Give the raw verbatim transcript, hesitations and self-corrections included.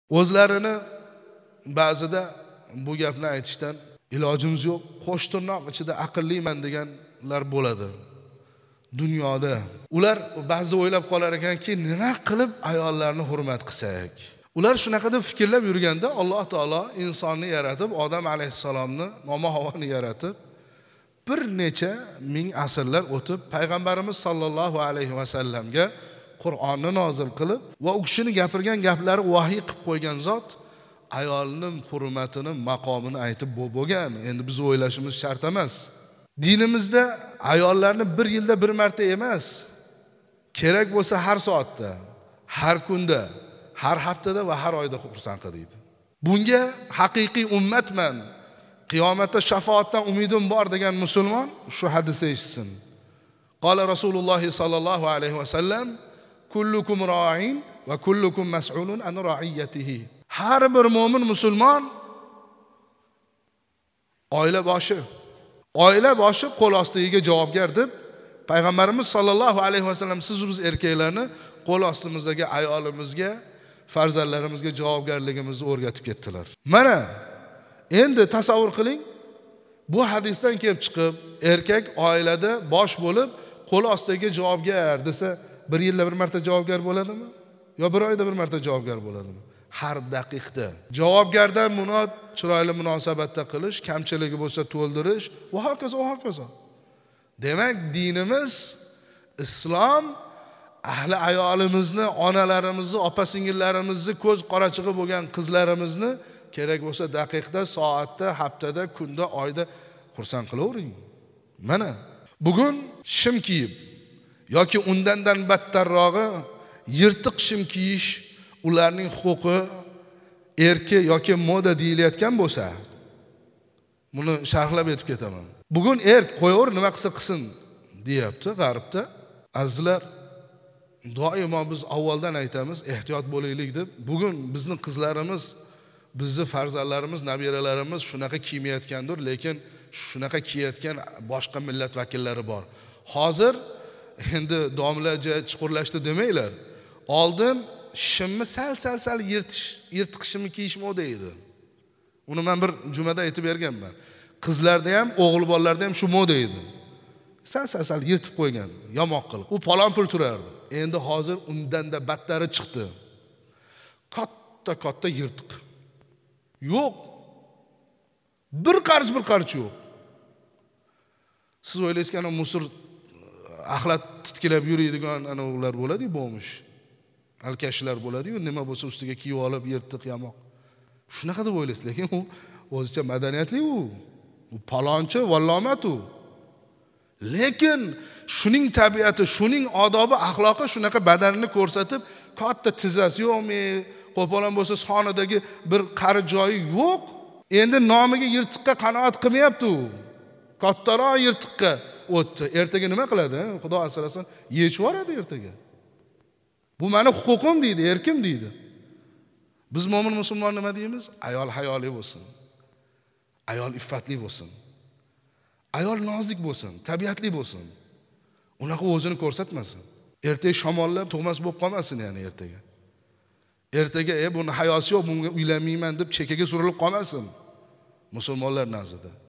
o'zlarini ba'zida bu gapni aytishdan ilojimiz yo'q, qo'sh tirnoq ichida aqlliman deganlar bo'ladi. Dunyoda ular ba'zi o'ylab qolar ekanki, nima qilib ayollarni hurmat qilsak? Ular shunaqa deb fikrlab yurganda Alloh taolo insonni yaratib, Odam alayhissalomni, momo havoni yaratib, bir necha ming asrlar o'tib payg'ambarimiz sollallohu alayhi vasallamga Qur'onni nozil qilib va u kishining gapirgan gaplari vahiy qilib qo'ygan zot ayolning hurmatini, maqomini aytib bo'lgan. Endi biz o'ylashimiz shart emas. Dinimizda ayollarni bir yilda bir marta emas, kerak bo'lsa har soatda, har kunda, har haftada va har oyda xursand qiladi. Bunga haqiqiy ummatman, qiyomatda shafoatdan umidim bor degan musulmon shu hadisni eshitsin. Qala Rasululloh sallallohu alayhi vasallam: kullukum ra'in va kullukum mas'ulun an ra'iyatihi. Har bir mo'min musulmon oila boshi, oila boshi qo'l ostiga javobgar deb payg'ambarimiz sollallohu alayhi vasallam siz biz erkaklarni qo'l ostimizdagi ayolimizga, farzandlarimizga javobgarligimizni o'rgatib ketdilar. Mana endi tasavvur qiling, bu hadisdan kelib chiqib erkak oilada bosh bo'lib qo'l ostiga javobgar desa, bir yilda bir marta javobgar bo'ladimi? Yo bir oyda bir marta javobgar bo'ladimi? Har daqiqda. Javobgardan murod chiroyli munosabatda qilish, kamchiligi bo'lsa to'ldirish va hokazo va hokazo. Demak, dinimiz islom ahli ayolimizni, onalarimizni, opa-singillarimizni, ko'z qorachig'i bo'lgan qizlarimizni kerak bo'lsa daqiqda, soatda, haftada, kunda, oyda xursand qilavering. Mana bugun shim kiyib yoki undandan battarrog'i yirtiq shim kiyish ularning huquqi, erki yoki moda deyilayotgan bo'lsa, buni sharhlab aytib ketaman. Bugun erk qo'yaver, nima qilsa qilsin deyapti g'arbda. Azizlar, doimo biz avvaldan aytamiz, ehtiyot bo'laylik deb. Bugun bizning qizlarimiz, bizni farzandlarimiz, nabiralarimiz shunaqa kiymayotgandir, lekin shunaqa kiyayotgan boshqa millat vakillari bor. Hozir endi domlaja chuqurlashdi demanglar. Oldin shimni sal sal sal yirtish, yirtiq shimni kiyish moda edi. Uni men bir jumada aytib berganman. Qizlarda ham, o'g'il bolalarda ham shu moda edi. Sal sal sal yirtib qo'ygan, yamoq qilib. U palon pul turardi. Endi hozir undan da battari chiqdi. Katta katta yirtiq. Yo'q. Bir qarich bir qarich yo'q. Siz o'ylaysiz ana musur axlat titkilab yuradigan ana ular bo'ladi-ku, bo'lmish. Alkashlar bo'ladi-ku, nima bo'lsa ustiga kiyib olib yirtiq yamoq. Shunaqa deb o'ylaysiz, lekin u o'zicha madaniyatli u. U palonchi, vallomat u. Lekin shuning tabiati, shuning odobi, axloqi shunaqa badanini ko'rsatib, katta tizzasi yo'qmi, qo'polon bo'lsa sonidagi bir qari joyi yo'q. Endi nomiga yirtiqqa qanoat qilmayapti u. Kattaroq yirtiqqa o'tdi. Ertaga nima qiladi? Xudo asrasin, yechib yuboradi ertaga. Bu meni huquqim deydi, erkim deydi. Biz mo'min musulmon nima deymiz? Ayol hayoli bo'lsin. Ayol iffatli bo'lsin. Ayol nozik bo'lsin, tabiatli bo'lsin. Unaqa o'zini ko'rsatmasin. Ertaga shamollab tug'mas bo'lib qolmasin, ya'ni ertaga. Ertaga e buni hayosi yo'q, bunga uylanmayman deb chekaga surilib qolmasin musulmonlar nazarda.